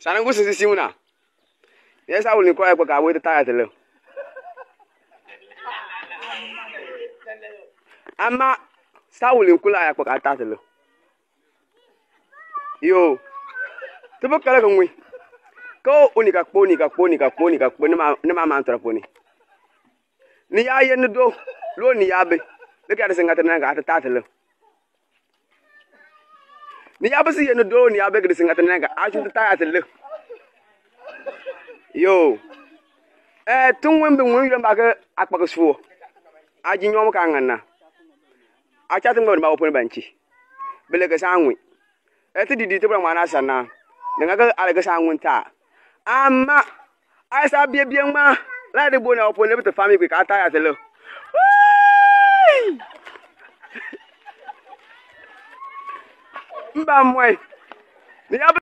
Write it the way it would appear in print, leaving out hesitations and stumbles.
Sana ngusi sisi una. Yesa uli kwa kwa kawe ta tele. Ama sa uli kula ya kwa ta tele. Yo. Tupo kala ngwi. Ko unika kponi ne ma mantra poni. Ni ya yen do lo ni ya be. Le ka de singata na ga ta tele. Ni ya be si yen do ni ya be ga singata na ga a chu ta tele. Yo. Tun wembe won yamba ka akpa suo. Aji nyom ka nganna. A cha tun ba opon banchi. Bele ka sanwi. Ti didi to bra mana sana. Nga ga ala ga sanwi ta. Ama ai sa bie bie ma. La de bona opon le to family ka ta ya tele. Mba mwe. Ni ya